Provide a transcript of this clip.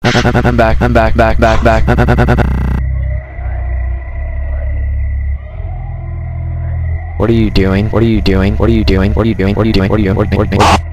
I'm back. I'm back. Back. What are you doing? What are you doing? What are you doing? What are you doing? What are you doing? What are you doing? What are you doing?